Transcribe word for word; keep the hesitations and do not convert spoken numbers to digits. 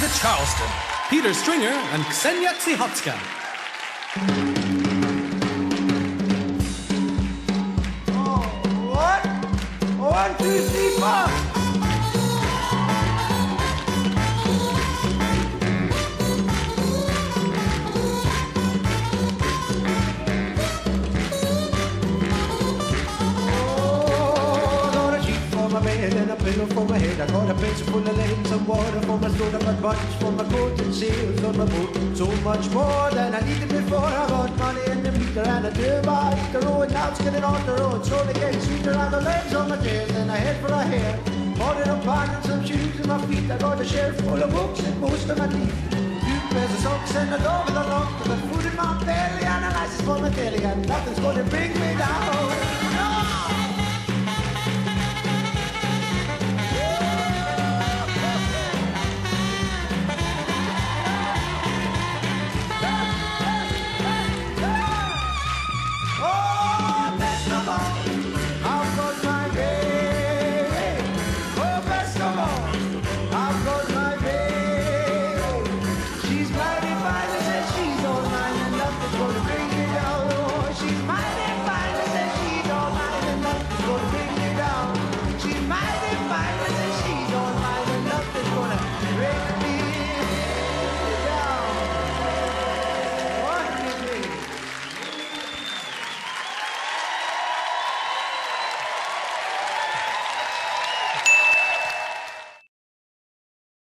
to Charleston. Peter Stringer and Ksenia Tsichotska. Oh, what? One, two, three, four. And a pillow for my head. I got a pencil full of lead, some water for my throat. I got buttons for my coat and sails on my boat. So much more than I needed before. I got money in the meter and a turbine. The road now it's getting on the road. Slowly getting sweeter on the legs on my tails. And a head for a hair. Bought it a pan and some shoes in my feet. I got a shelf full of books and most of my teeth. Two pairs of socks and a dog with a lock. I got food in my belly and a license for my belly. And nothing's gonna bring me down.